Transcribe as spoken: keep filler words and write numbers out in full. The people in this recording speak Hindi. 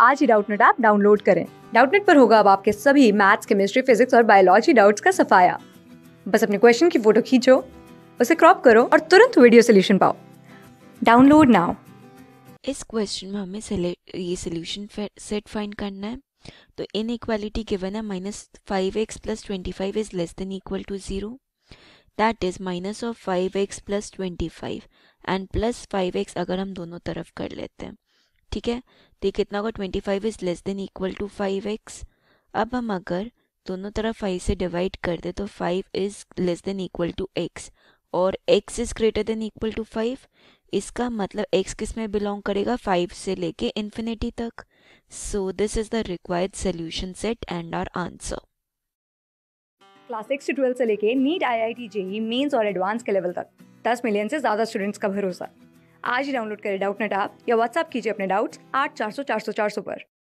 आज ही डाउटनट ऐप डाउनलोड करें। डाउटनट पर होगा अब आपके सभी मैथ्स, केमिस्ट्री, फिजिक्स और बायोलॉजी डाउट्स का सफाया। बस अपने क्वेश्चन की फोटो खींचो, उसे क्रॉप करो और तुरंत वीडियो सोल्यूशन पाओ। Download now. इस क्वेश्चन में हमें ये सोल्यूशन सेट फाइंड करना है। तो इनइक्वालिटी गिवन है minus five x plus twenty five is less than equal to zero, that is minus of five x plus twenty five and plus five x अगर हम दोनों तरफ कर लेते हैं, ठीक है। तो ये कितना होगा, twenty five is less than equal to five x. अब हम अगर दोनों तरफ फाइव से डिवाइड कर दे तो five is less than equal to x और x is greater than equal to five. इसका मतलब x किस में बिलोंग करेगा, फाइव से लेके इन्फिनिटी तक। So this is the required solution set and our answer. Class six से ट्वेल्थ से लेके NEET, I I T, JEE mains और एडवांस के लेवल तक दस मिलियन से ज्यादा स्टूडेंट्स का भरोसा। आज ही डाउनलोड करें डाउटनट ऐप या व्हाट्सएप कीजिए अपने डाउट्स आठ चार सौ चार सौ चार सौ पर।